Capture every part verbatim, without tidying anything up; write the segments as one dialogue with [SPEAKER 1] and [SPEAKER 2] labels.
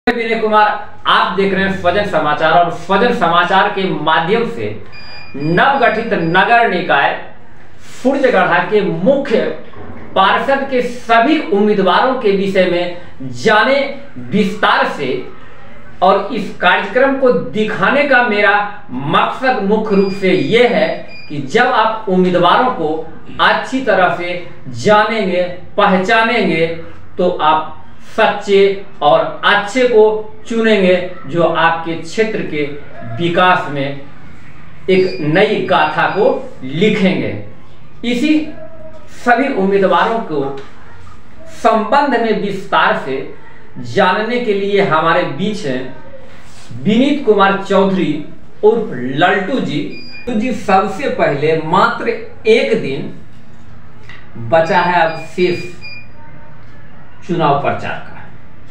[SPEAKER 1] विनय कुमार, आप देख रहे हैं स्वजन समाचार और स्वजन समाचार के माध्यम से नवगठित नगर निकाय फुर्जगढ़ा के मुख्य पार्षद के सभी उम्मीदवारों के विषय में जाने विस्तार से। और इस कार्यक्रम को दिखाने का मेरा मकसद मुख्य रूप से ये है कि जब आप उम्मीदवारों को अच्छी तरह से जानेंगे, पहचानेंगे, तो आप सच्चे और अच्छे को चुनेंगे जो आपके क्षेत्र के विकास में एक नई गाथा को लिखेंगे। इसी सभी उम्मीदवारों को संबंध में विस्तार से जानने के लिए हमारे बीच हैं विनीत कुमार चौधरी उर्फ लल्टू जी। तो जी, सबसे पहले मात्र एक दिन बचा है अब शेष चुनाव प्रचार का,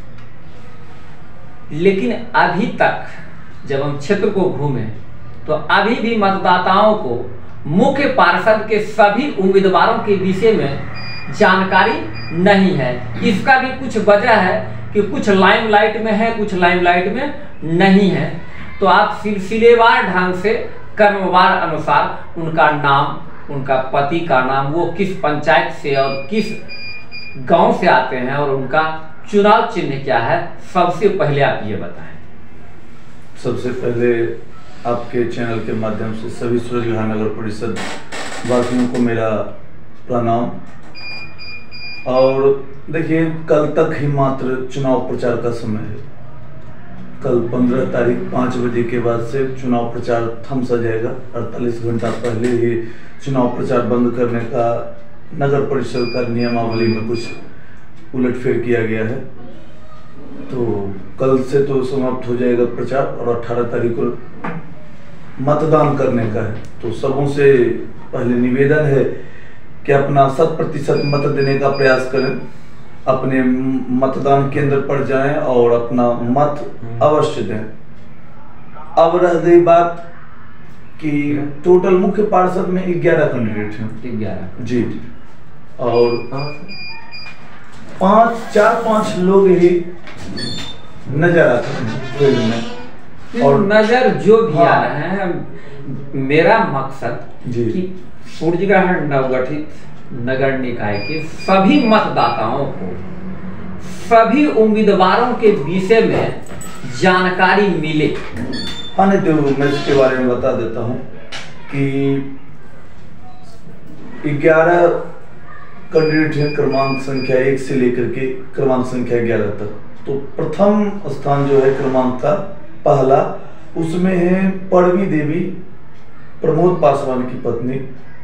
[SPEAKER 1] लेकिन अभी तक जब हम क्षेत्र को घूमे तो अभी भी मतदाताओं को मुख्य पार्षद के सभी उम्मीदवारों के विषय में जानकारी नहीं है। इसका भी कुछ वजह है कि कुछ लाइमलाइट में है, कुछ लाइमलाइट में नहीं है। तो आप सिलसिलेवार ढंग से क्रमवार अनुसार उनका नाम, उनका पति का नाम, वो किस पंचायत से और किस गांव से आते हैं और उनका चुनाव चिन्ह क्या है, सबसे पहले आप ये बताएं।
[SPEAKER 2] सबसे पहले आपके चैनल के माध्यम से सभी सूरजगढ़ा नगर परिषद वासियों को मेरा प्रणाम। और देखिए, कल तक ही मात्र चुनाव प्रचार का समय है। कल पंद्रह तारीख पाँच बजे के बाद से चुनाव प्रचार थम सा जाएगा। अड़तालीस घंटा पहले ही चुनाव प्रचार बंद करने का नगर परिषद का नियमावली में कुछ उलटफेर किया गया है। तो कल से तो समाप्त हो जाएगा प्रचार और अठारह तारीख को मतदान करने का है। तो सबों से पहले निवेदन है कि अपना शत प्रतिशत मत देने का प्रयास करें, अपने मतदान केंद्र पर जाएं और अपना मत अवश्य दें। अब रह गई बात कि टोटल मुख्य पार्षद में ग्यारह कैंडिडेट हैं।
[SPEAKER 1] ग्यारह
[SPEAKER 2] जी, और पांच चार पांच लोग ही नजर आते हैं फील्ड में।
[SPEAKER 1] और नजर जो भी आ रहे हैं, मेरा मकसद कि फुर्जगढ़ नवगठित नगर निकाय के सभी मतदाताओं को, सभी उम्मीदवारों के विषय में जानकारी मिले।
[SPEAKER 2] हाँ, नहीं तो मैं इसके बारे में बता देता हूँ कि ग्यारह कैंडिडेट है, क्रमांक संख्या एक से लेकर के क्रमांक संख्या ग्यारह तक। तो प्रथम स्थान जो है क्रमांक का पहला, उसमें है पड़वी देवी, प्रमोद पासवान की पत्नी।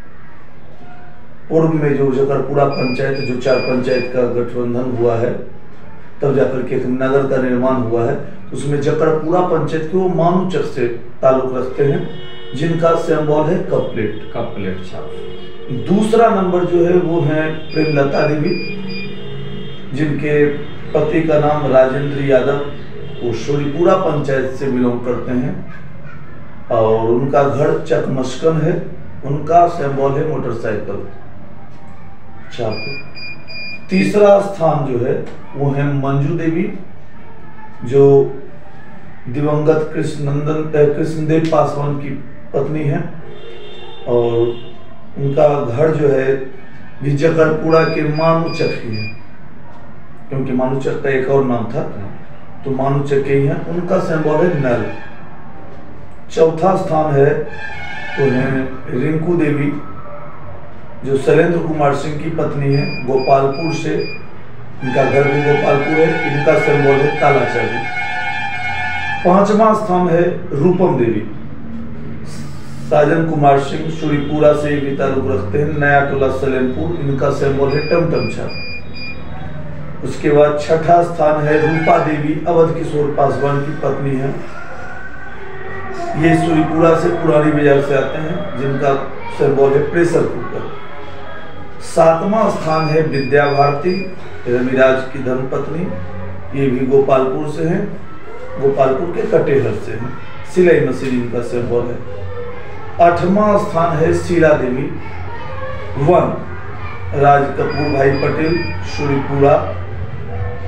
[SPEAKER 2] पूर्व में जो जकरपुरा पंचायत, जो चार पंचायत का गठबंधन हुआ है, तब जाकर के एक नगर का निर्माण हुआ है। उसमें जकरपुरा पंचायत के वो मानूचक से ताल्लुक रखते हैं, जिनका सिंबल है कप प्लेट।
[SPEAKER 1] कप प्लेट छाप।
[SPEAKER 2] दूसरा नंबर जो है वो है प्रेमलता देवी, जिनके पति का नाम राजेंद्र यादव, वो शोरीपुरा पंचायत से बिलोंग करते हैं और उनका घर चकमस्कन है। उनका सिंबल है मोटरसाइकिल छाप। तीसरा स्थान जो है वो है मंजू देवी, जो दिवंगत कृष्णनंदन कृष्णदेव पासवान की पत्नी है और उनका घर जो है भी जकरपुरा के मानूचक ही है, क्योंकि मानूचक का एक और नाम था, तो मानूचक ही है। उनका सिंबल है नल। चौथा स्थान है तो है रिंकू देवी, जो शैलेंद्र कुमार सिंह की पत्नी है, गोपालपुर से। इनका घर भी गोपालपुर है। इनका सिंबल है काला चाबी। पांचवा स्थान है रूपम देवी, साजन कुमार सिंह, शोरीपुरा से भी ताल्लुक रखते हैं, नया टोला सलेमपुर। इनका सिंबल है टमटम छाप। उसके बाद छठा स्थान है रूपा देवी, अवध किशोर पासवान की पत्नी है। ये शोरीपुरा से पुरानी बाजार से आते हैं, जिनका सिंबल है प्रेशर कुकर। सातवां स्थान है विद्या भारती, रविराज की धर्मपत्नी। ये भी गोपालपुर से हैं, गोपालपुर के कटेहर से हैं। सिलाई मशीन इनका सिंबल है। आठवां स्थान है शीला देवी वन, राज कपूर भाई पटेल, शोरीपुरा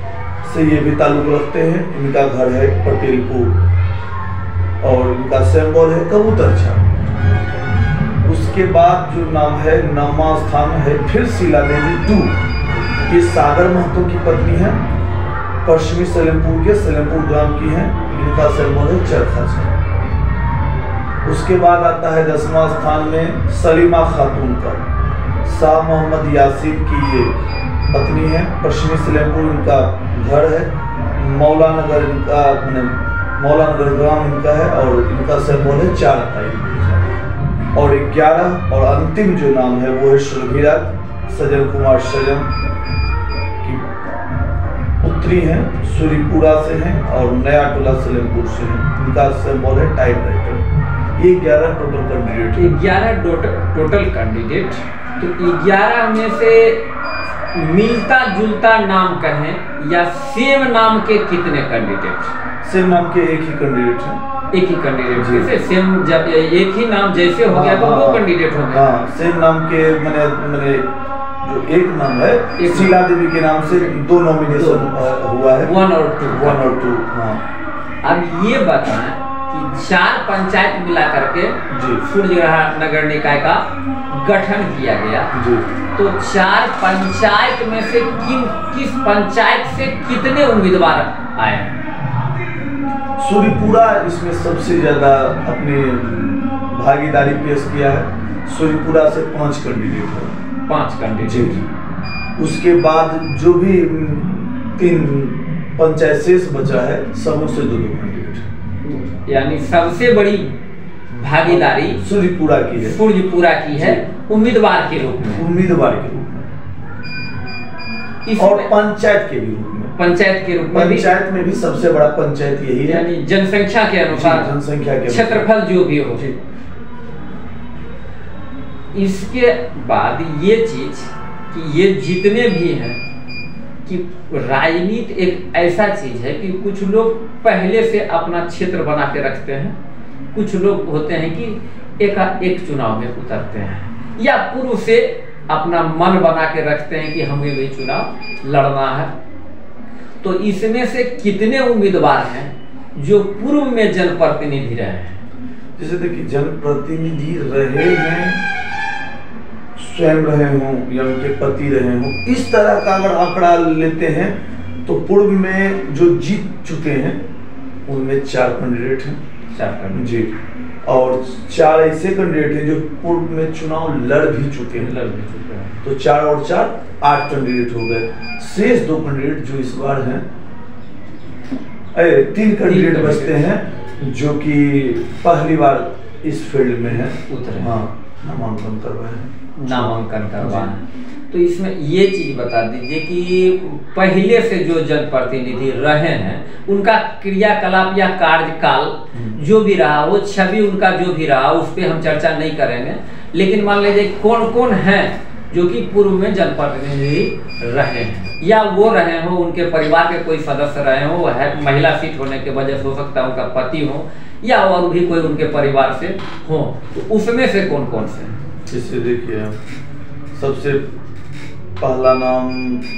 [SPEAKER 2] से ये भी ताल्लुक रखते हैं। इनका घर है पटेलपुर और इनका सिंबल है कबूतर छाप। उसके बाद जो नाम है नौवां स्थान है फिर शीला देवी टू, ये सागर महतो की पत्नी है, पश्चिमी सलेमपुर के सलेमपुर ग्राम की है। इनका सिंबल है चरखा छाप। उसके बाद आता है दसवां स्थान में सलीमा खातून का, शाह मोहम्मद यासीन की ये पत्नी है, पश्चिमी सलेमपुर इनका घर है, मौला नगर इनका मौला नगर ग्राम इनका है और इनका सिंबल है चार ताई। और ग्यारह और अंतिम जो नाम है वो है सुरभीरा सज्जन कुमार सज्जन की पुत्री हैं, सूरीपुरा से हैं और नया टोला सलेमपुर से हैं। इनका सिंबल है टाइपराइटर। ये ग्यारह टोटल कैंडिडेट
[SPEAKER 1] ग्यारह टोटल कैंडिडेट। तो ग्यारह में से मिलता जुलता नाम कहें या सेम नाम के कितने कैंडिडेट?
[SPEAKER 2] सेम नाम के एक ही कैंडिडेट हैं।
[SPEAKER 1] एक ही कैंडिडेट जैसे सेम जब एक ही नाम जैसे हो गया तो दो कैंडिडेट हो गए।
[SPEAKER 2] हाँ, सेम नाम के मैंने मैंने जो एक नाम है शीला देवी के नाम से दो नॉमिनेशन हुआ है,
[SPEAKER 1] वन और टू
[SPEAKER 2] वन और टू। हाँ,
[SPEAKER 1] अब ये बताएं कि चार पंचायत मिला करके सूर्यग्रहण नगर निकाय का गठन किया गया
[SPEAKER 2] जी।
[SPEAKER 1] तो चार पंचायत में से किन किस पंचायत से कितने उम्मीदवार आए?
[SPEAKER 2] सूरीपुरा इसमें सबसे ज्यादा अपनी भागीदारी पेश किया है। सूरीपुरा से पांच कैंडिडेट है,
[SPEAKER 1] पांच कैंडिडेट।
[SPEAKER 2] उसके बाद जो भी तीन पंचायत शेष बचा है सबों से दो दो कैंडिडेट,
[SPEAKER 1] यानी सबसे बड़ी भागीदारी
[SPEAKER 2] सूर्यपुरा की है
[SPEAKER 1] सूर्यपुरा की है उम्मीदवार के रूप में
[SPEAKER 2] उम्मीदवार के रूप में और पंचायत के भी रूप में
[SPEAKER 1] पंचायत के रूप में
[SPEAKER 2] पंचायत में भी सबसे बड़ा पंचायत यही है,
[SPEAKER 1] यानी जनसंख्या के अनुसार
[SPEAKER 2] जनसंख्या के
[SPEAKER 1] क्षेत्रफल जो भी हो। इसके बाद ये चीज कि ये जितने भी हैं कि राजनीति एक ऐसा चीज है कि कुछ लोग पहले से अपना क्षेत्र बना के रखते हैं, कुछ लोग होते हैं कि एक एक चुनाव में उतरते हैं या पूर्व से अपना मन बना के रखते हैं कि हमें भी चुनाव लड़ना है। तो इसमें से कितने उम्मीदवार हैं जो पूर्व में जनप्रतिनिधि रहे हैं?
[SPEAKER 2] जैसे देखिए जनप्रतिनिधि रहे हैं, स्वयं रहे हों या उनके पति रहे हों, इस तरह का अगर आंकड़ा लेते हैं तो पूर्व में जो जीत चुके हैं उनमें चार कैंडिडेट हैं
[SPEAKER 1] चार कैंडिडेट
[SPEAKER 2] जी, और चार ऐसे कैंडिडेट हैं जो पूर्व में चुनाव लड़ भी चुके हैं
[SPEAKER 1] लड़ भी चुके हैं
[SPEAKER 2] तो चार और चार आठ कैंडिडेट हो गए। शेष दो कैंडिडेट जो इस बार हैं, अरे तीन कैंडिडेट बचते हैं जो कि पहली बार इस फील्ड में है
[SPEAKER 1] उतरे,
[SPEAKER 2] हाँ नामांकन करवाए हैं
[SPEAKER 1] नामांकन करवाए। तो इसमें ये चीज बता दीजिए कि पहले से जो जनप्रतिनिधि रहे हैं उनका क्रियाकलाप या कार्यकाल जो भी रहा, वो छवि उनका जो भी रहा, उस पर हम चर्चा नहीं करेंगे। लेकिन मान लीजिए कौन कौन हैं जो कि पूर्व में जनप्रतिनिधि रहे हैं या वो रहे हो, उनके परिवार के कोई सदस्य रहे हो, है महिला सीट होने के वजह से हो सकता है उनका पति हो या और भी कोई उनके परिवार से हो, तो उसमें से कौन कौन से?
[SPEAKER 2] इसे देखिए, सबसे पहला नाम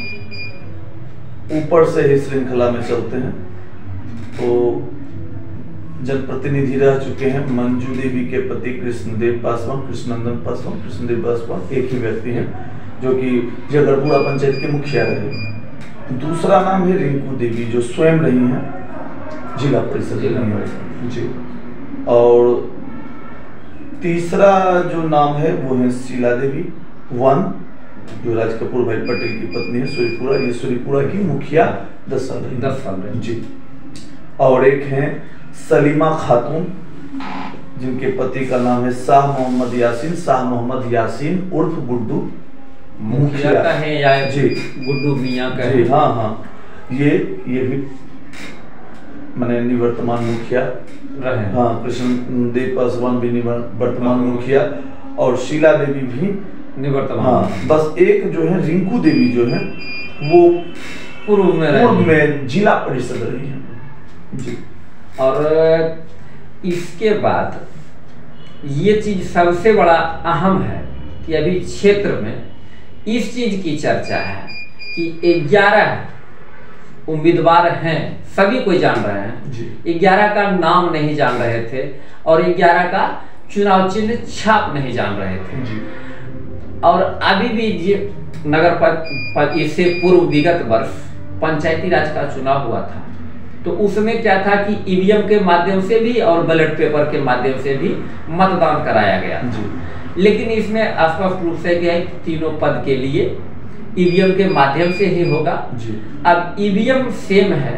[SPEAKER 2] ऊपर से ही श्रृंखला में चलते हैं तो जनप्रतिनिधि रह चुके हैं मंजू देवी के पति कृष्णदेव पासवान, कृष्णनंदन पासवान, कृष्णदेव पासवान एक ही व्यक्ति हैं जो कि जगरपुरा पंचायत के मुखिया रहे। दूसरा नाम है रिंकू देवी जो स्वयं रही हैं जिला परिषद जी, और तीसरा जो नाम है वो है शीला देवी वन जो राज कपूर भाई पटेल की पत्नी है, सूरीपुरा, ये सूरीपुरा की मुखिया दस साल रही
[SPEAKER 1] दस साल रही
[SPEAKER 2] जी। और एक हैं सलीमा खातून जिनके पति का नाम है शाह मोहम्मद यासीन, शाह मोहम्मद यासीन उर्फ गुड्डू
[SPEAKER 1] मुखिया का है या
[SPEAKER 2] जी
[SPEAKER 1] गुड्डू मियां का
[SPEAKER 2] जी,
[SPEAKER 1] है।
[SPEAKER 2] हाँ हाँ ये ये भी मैंने निवर्तमान मुखिया
[SPEAKER 1] रहे,
[SPEAKER 2] हाँ कृष्णदेव पासवान भी निवर्तमान मुखिया और शीला देवी भी
[SPEAKER 1] निवर्तमान।
[SPEAKER 2] हाँ, बस एक जो है रिंकू देवी जो है वो
[SPEAKER 1] पूर्व में
[SPEAKER 2] पूर्व में जिला परिषद रही है जी।
[SPEAKER 1] और इसके बाद ये चीज सबसे बड़ा अहम है कि अभी क्षेत्र में इस चीज की चर्चा है कि ग्यारह उम्मीदवार हैं सभी कोई जान रहे हैं, ग्यारह का नाम नहीं जान रहे थे और ग्यारह का चुनाव चिन्ह छाप नहीं जान रहे थे
[SPEAKER 2] जी।
[SPEAKER 1] और अभी भी नगर पर इससे पूर्व विगत वर्ष पंचायती राज का चुनाव हुआ था, तो उसमें क्या था कि ईवीएम के माध्यम से भी और बैलेट पेपर के माध्यम से भी मतदान कराया गया जी। लेकिन इसमें स्पष्ट रूप से क्या है, तीनों पद के लिए ईवीएम के माध्यम से ही होगा जी। अब ईवीएम सेम है,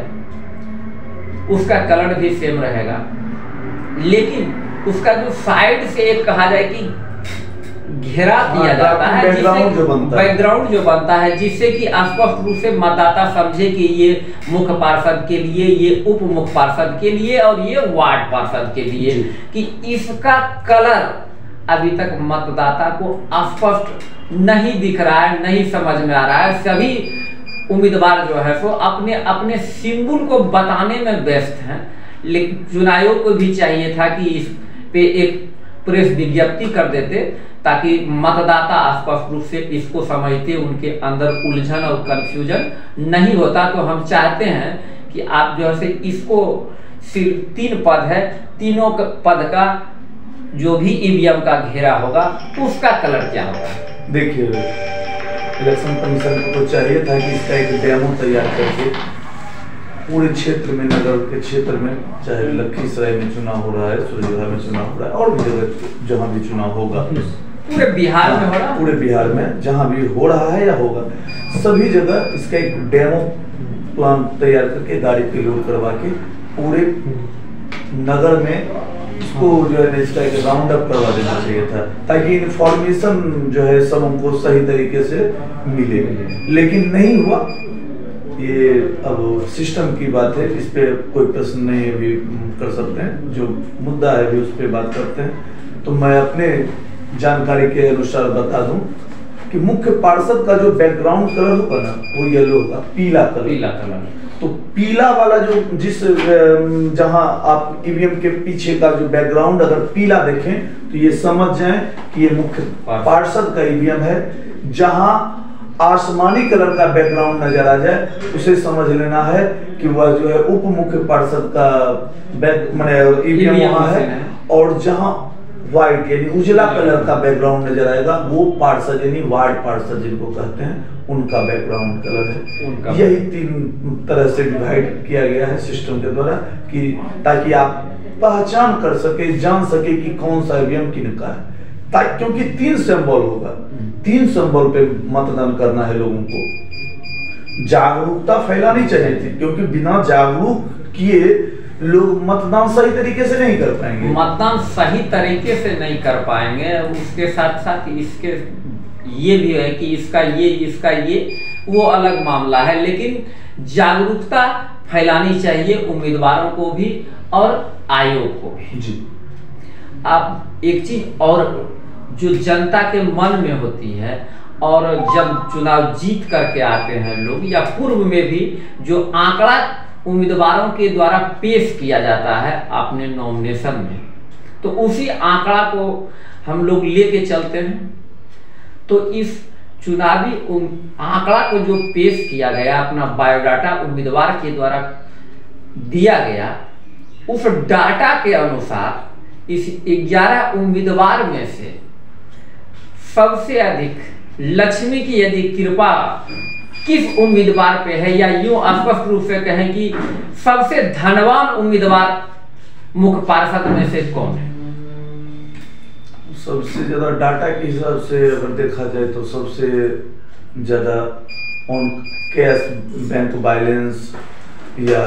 [SPEAKER 1] उसका कलर भी सेम रहेगा, लेकिन उसका जो साइड से एक कहा जाए कि घेरा दिया जाता है, जिससे बैकग्राउंड जो बनता है, जिससे कि स्पष्ट रूप से मतदाता समझे कि ये मुख्य पार्षद के लिए, ये उप मुख्य पार्षद के लिए और ये वार्ड पार्षद के लिए, कि इसका कलर अभी तक मतदाता को स्पष्ट नहीं दिख रहा है, नहीं समझ में आ रहा है। सभी उम्मीदवार जो है सो अपने अपने सिंबल को बताने में व्यस्त हैं, लेकिन चुनाव आयोग को भी चाहिए था कि इस पे एक प्रेस विज्ञप्ति कर देते ताकि मतदाता स्पष्ट रूप से इसको समझते, उनके अंदर उलझन और कंफ्यूजन नहीं होता। तो हम चाहते हैं कि आप जो है इसको सिर्फ तीन पद है, तीनों पद का जो भी ईवीएम का घेरा होगा उसका कलर क्या होगा।
[SPEAKER 2] देखिए, इलेक्शन कमीशन को तो चाहिए था कि इसका एक डेमो तैयार करके पूरे क्षेत्र में, नगर के क्षेत्र में, चाहे लखीसराय में चुनाव हो रहा है, सूर्यगढ़ में चुनाव हो रहा है और भी जगह जहाँ भी चुनाव होगा,
[SPEAKER 1] पूरे बिहार में हो रहा है,
[SPEAKER 2] पूरे बिहार में जहाँ भी हो रहा है या होगा, सभी जगह इसका एक डेमो प्लान तैयार करके गाड़ी पे लोड करवा के पूरे नगर में इसको जो है इसका एक राउंड अप करवा देना चाहिए था, ताकि इन्फॉर्मेशन जो है सबों को सही तरीके से मिले, लेकिन नहीं हुआ। ये अब सिस्टम की बात है, इस पे कोई प्रश्न नहीं अभी कर सकते हैं, जो मुद्दा है अभी उस पर बात करते हैं। तो मैं अपने जानकारी के अनुसार बता दूं कि मुख्य पार्षद का जो बैकग्राउंड कलर होगा ना, वो येलो होगा, पीला कलर,
[SPEAKER 1] पीला कलर।
[SPEAKER 2] तो पीला वाला जो जिस जहां आप ईवीएम के पीछे का जो बैकग्राउंड अगर पीला देखें तो ये समझ जाएं कि ये मुख्य पार्षद का ईवीएम है। जहां आसमानी कलर का बैकग्राउंड नजर आ जाए उसे समझ लेना है कि वह जो है उप मुख्य पार्षद का बैक माने ईवीएम वहां है, और जहां व्हाइट यानी उजला कलर का बैकग्राउंड नजर आएगा वो पार्षद यानी वार्ड पार्षद जिनको कहते हैं उनका बैकग्राउंड कलर है। यही तीन तरह से डिवाइड किया गया है सिस्टम के द्वारा, कि ताकि आप पहचान कर सके, जान सके कि कौन सा ईवीएम किनका है, ताकि क्योंकि तीन सिंबल होगा, तीन सिंबल पे मतदान करना है लोगों को। जागरूकता फैलानी चाहिए थी, क्योंकि बिना जागरूक किए लोग मतदान सही तरीके से नहीं कर पाएंगे,
[SPEAKER 1] मतदान सही तरीके से नहीं कर पाएंगे। उसके साथ साथ इसके ये भी है कि इसका ये इसका ये वो अलग मामला है, लेकिन जागरूकता फैलानी चाहिए उम्मीदवारों को भी और आयोग को भी
[SPEAKER 2] जी।
[SPEAKER 1] आप एक चीज और जो जनता के मन में होती है, और जब चुनाव जीत करके आते हैं लोग, या पूर्व में भी जो आंकड़ा उम्मीदवारों के द्वारा पेश किया जाता है अपने नॉमिनेशन में, तो उसी आंकड़ा को हम लोग लेके चलते हैं। तो इस चुनावी आंकड़ा को जो पेश किया गया, अपना बायोडाटा उम्मीदवार के द्वारा दिया गया, उस डाटा के अनुसार इस ग्यारह उम्मीदवार में से सबसे अधिक लक्ष्मी की यदि कृपा किस उम्मीदवार पे है, या यूं स्पष्ट रूप से कहें कि सबसे धनवान उम्मीदवार मुख्य पार्षद में से कौन है?
[SPEAKER 2] सबसे ज्यादा डाटा के हिसाब से अगर देखा जाए तो सबसे ज्यादा ऑन कैश बैंक बैलेंस या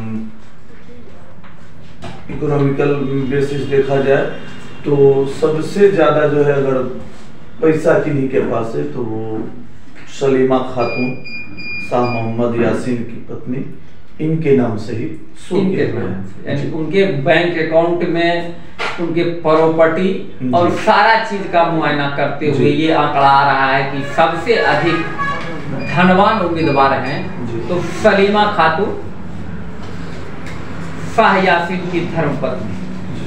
[SPEAKER 2] इकोनॉमिकल बेसिस देखा जाए तो सबसे ज्यादा जो है अगर पैसा किन्हीं के पास है तो वो सलीमा खातून, शाह मोहम्मद यासीन की पत्नी, इनके नाम से ही
[SPEAKER 1] इनके नाम से, यानी उनके बैंक अकाउंट में उनके प्रॉपर्टी और सारा चीज का मुआयना करते हुए ये आंकड़ा आ रहा है कि सबसे अधिक धनवान उम्मीदवार हैं तो सलीमा खातून, शाह यासीन की धर्मपत्नी।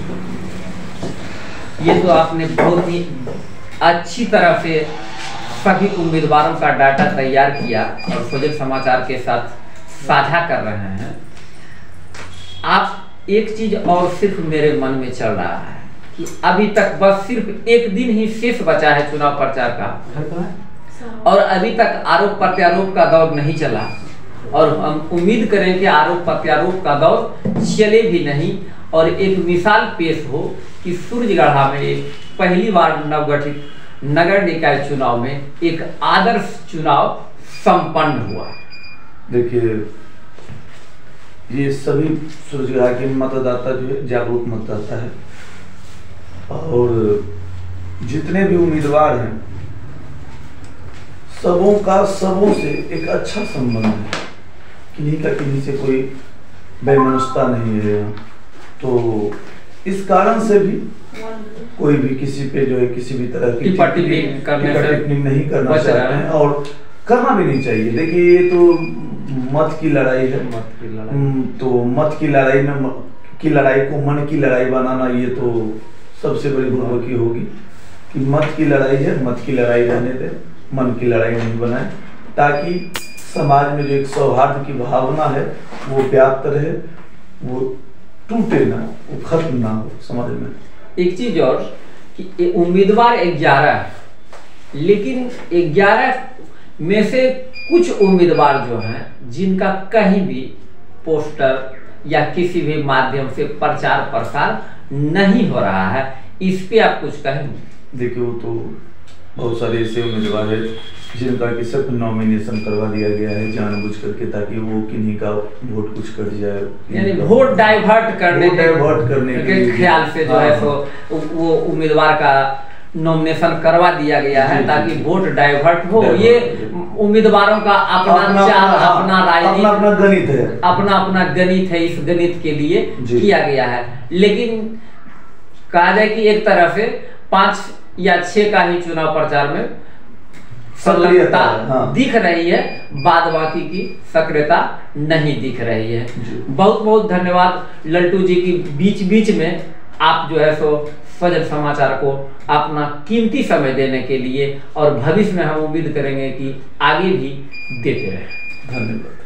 [SPEAKER 1] ये तो आपने बहुत ही अच्छी तरह से सभी उम्मीदवारों का डाटा तैयार किया और फजल समाचार के साथ साझा कर रहे हैं, आप एक चीज और सिर्फ मेरे मन में चल रहा है कि अभी तक बस सिर्फ एक दिन ही शेष बचा है चुनाव प्रचार का, और अभी तक आरोप प्रत्यारोप का दौर नहीं चला, और हम उम्मीद करें कि आरोप प्रत्यारोप का दौर चले भी नहीं, और एक मिसाल पेश हो कि सूरजगढ़ा में एक पहली बार नवगठित नगर निकाय चुनाव में एक आदर्श चुनाव संपन्न हुआ।
[SPEAKER 2] देखिए, ये सभी सूरजगढ़ा के मतदाता जो है जागरूक मतदाता है, और जितने भी उम्मीदवार हैं सबों का सबों से एक अच्छा संबंध है, किन्हीं का किन्हीं से कोई बेमनुष्यता नहीं है। तो इस कारण से भी कोई भी किसी पे जो है किसी भी तरह की
[SPEAKER 1] टिप्पणी
[SPEAKER 2] नहीं करना चाहते हैं, और करना भी नहीं चाहिए। देखिए, ये तो मत की लड़ाई है,
[SPEAKER 1] मत की लड़ाई
[SPEAKER 2] तो मत की लड़ाई में की लड़ाई को मन की लड़ाई बनाना, ये तो सबसे बड़ी बुर्बकी होगी कि मत की लड़ाई है, मत की लड़ाई रहने दें, मन की लड़ाई नहीं बनाए, ताकि समाज में जो एक सौहार्द की भावना है वो व्याप्त रहे, वो टूटे ना, वो खत्म ना हो समाज में।
[SPEAKER 1] एक चीज और कि उम्मीदवार ग्यारह, लेकिन ग्यारह में से कुछ उम्मीदवार जो हैं जिनका कहीं भी पोस्टर या किसी भी माध्यम से प्रचार प्रसार नहीं हो रहा है, इस पे आप कुछ कहेंगे?
[SPEAKER 2] देखिए, वो तो बहुत सारे ऐसे उम्मीदवार है जिनका कि सिर्फ नॉमिनेशन करवा दिया गया है जानबूझ करके, ताकि वो किन्हीं का वोट कुछ कर जाए,
[SPEAKER 1] यानी वोट डाइवर्ट करने
[SPEAKER 2] वोट डाइवर्ट करने
[SPEAKER 1] के ख्याल से जो है सो वो उम्मीदवार का नॉमिनेशन करवा दिया गया है ताकि वोट डाइवर्ट हो। ये उम्मीदवारों का अपना चाल, अपना राजनीति,
[SPEAKER 2] अपना गणित है,
[SPEAKER 1] अपना अपना गणित है, इस गणित के लिए किया गया है। लेकिन कहा जाए कि एक तरह से पांच या छह का ही चुनाव प्रचार में सक्रियता हाँ। दिख रही है, बाद बाकी की सक्रियता नहीं दिख रही है। बहुत बहुत धन्यवाद लल्टू जी की बीच बीच में आप जो है सो स्वजन समाचार को अपना कीमती समय देने के लिए, और भविष्य में हम उम्मीद करेंगे कि आगे भी देते रहें।
[SPEAKER 2] धन्यवाद।